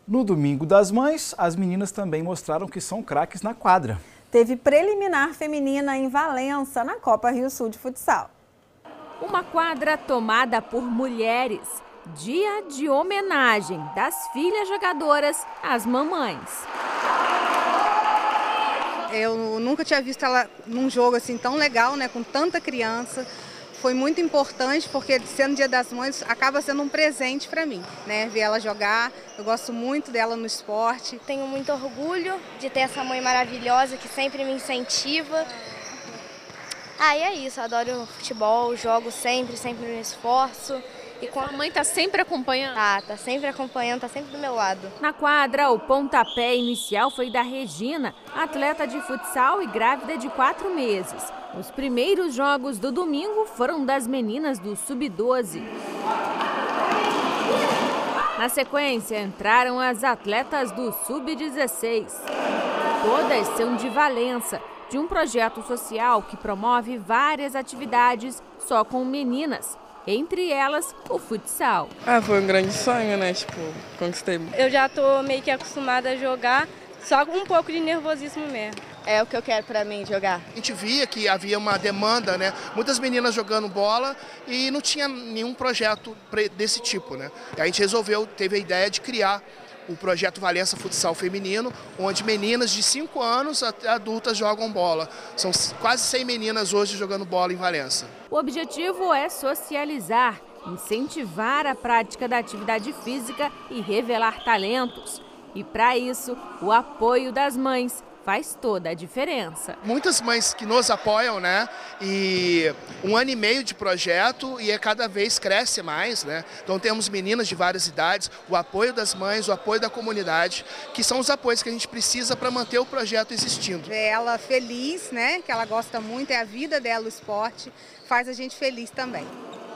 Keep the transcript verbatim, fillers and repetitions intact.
No Domingo das Mães, as meninas também mostraram que são craques na quadra. Teve preliminar feminina em Valença, na Copa Rio Sul de Futsal. Uma quadra tomada por mulheres. Dia de homenagem das filhas jogadoras às mamães. Eu nunca tinha visto ela num jogo assim tão legal, né, com tanta criança. Foi muito importante porque, sendo Dia das Mães, acaba sendo um presente para mim, né, ver ela jogar. Eu gosto muito dela no esporte. Tenho muito orgulho de ter essa mãe maravilhosa que sempre me incentiva. Ah, e é isso, eu adoro futebol, jogo sempre, sempre me esforço. E com a mãe está sempre acompanhando? Tá, tá sempre acompanhando, tá sempre do meu lado. Na quadra, o pontapé inicial foi da Regina, atleta de futsal e grávida de quatro meses. Os primeiros jogos do domingo foram das meninas do sub doze. Na sequência, entraram as atletas do sub dezesseis. Todas são de Valença, de um projeto social que promove várias atividades só com meninas. Entre elas, o futsal. Ah, foi um grande sonho, né? Tipo, conquistei. Eu já tô meio que acostumada a jogar, só com um pouco de nervosismo mesmo. É o que eu quero pra mim, jogar. A gente via que havia uma demanda, né? Muitas meninas jogando bola e não tinha nenhum projeto desse tipo, né? E a gente resolveu, teve a ideia de criar o projeto Valença Futsal Feminino, onde meninas de cinco anos até adultas jogam bola. São quase cem meninas hoje jogando bola em Valença. O objetivo é socializar, incentivar a prática da atividade física e revelar talentos. E para isso, o apoio das mães faz toda a diferença. Muitas mães que nos apoiam, né? E um ano e meio de projeto e é cada vez cresce mais, né? Então temos meninas de várias idades, o apoio das mães, o apoio da comunidade, que são os apoios que a gente precisa para manter o projeto existindo. Ver ela feliz, né? Que ela gosta muito, é a vida dela, o esporte, faz a gente feliz também.